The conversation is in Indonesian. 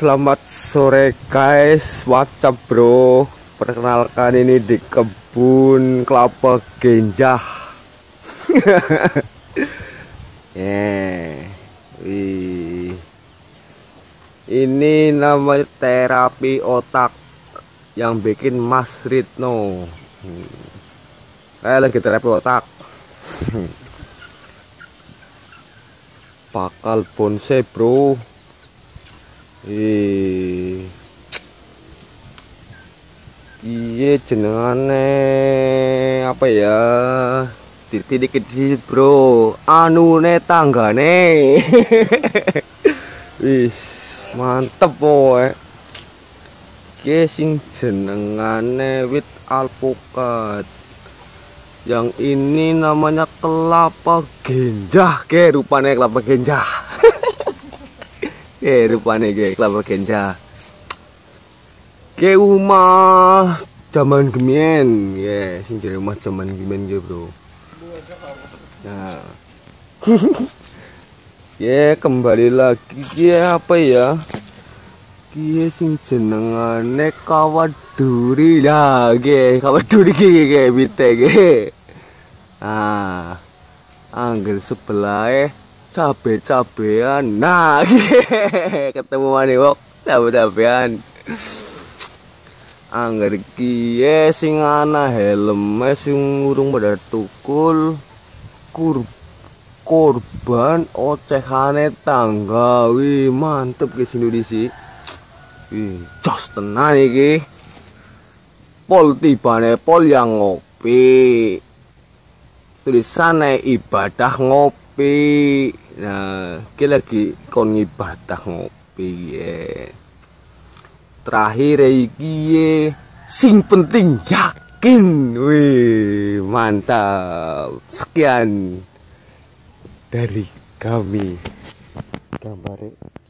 Selamat sore guys, what's up bro? Perkenalkan ini di kebun kelapa genjah. Wih. Ini namanya terapi otak yang bikin Mas Ritno. Lagi terapi otak. Bakal bonsai bro. Iya jenengane apa ya? Dikit sih bro, anune tanggane. Wis mantep boy. Ki sing jenengane wit alpukat. Yang ini namanya kelapa genjah, ke rupane kelapa genjah. Rupane ke kelapa genjah. Ke rumah zaman gemien, sing jadi rumah zaman gemien ge, bro. Nah. Kembali lagi apa ya? Sing jenengane kawat duri lah, kawat duri ge bite ge. Angger sebelah cabe-cabean. Nah, ketemu maneh wong cabe-cabean. Angger kiye sing ana helme sing urung pada tukul korban ocehane tangga. Wih, mantep guys Indonesia. Wih, jos tenan iki. Pol tibane pol yang ngopi. Tulisannya ibadah ngopi. Nah, iki lagi kon ibadah ngopi ya. Terakhir iki sing penting yakin. Wih, mantap. Sekian dari kami. Gambar